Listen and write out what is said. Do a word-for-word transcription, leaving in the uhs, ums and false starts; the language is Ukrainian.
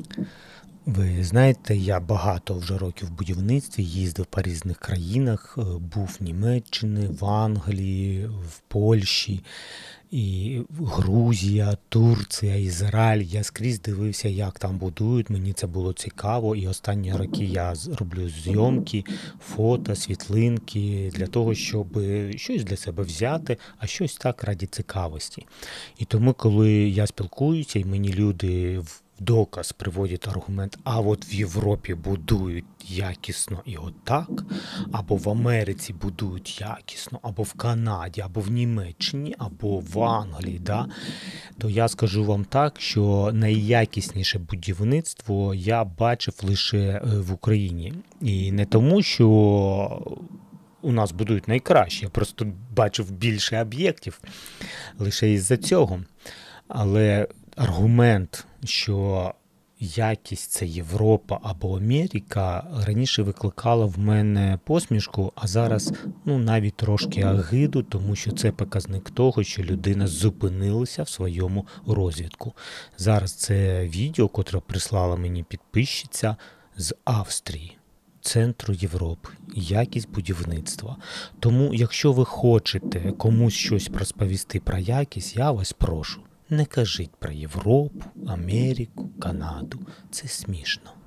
Ви знаєте, я багато вже років в будівництві, їздив по різних країнах, е, був в Німеччині, в Англії, в Польщі, і Грузія, Турція, Ізраїль. Я скрізь дивився, як там будують. Мені це було цікаво. І останні роки я з- роблю зйомки, фото, світлинки для того, щоб щось для себе взяти, а щось так раді цікавості. І тому, коли я спілкуюся, і мені люди в доказ приводять аргумент, а от в Європі будують якісно і отак, або в Америці будують якісно, або в Канаді, або в Німеччині, або в Англії, да? То я скажу вам так, що найякісніше будівництво я бачив лише е, в Україні. І не тому, що у нас будують найкраще, я просто бачив більше об'єктів лише із-за цього. Але аргумент, що якість це Європа або Америка, раніше викликала в мене посмішку, а зараз ну навіть трошки агиду, тому що це показник того, що людина зупинилася в своєму розвитку. Зараз це відео, котре прислала мені підписчиця з Австрії. Центру Європи, якість будівництва. Тому, якщо ви хочете комусь щось розповісти про якість, я вас прошу, не кажіть про Європу, Америку, Канаду. Це смішно.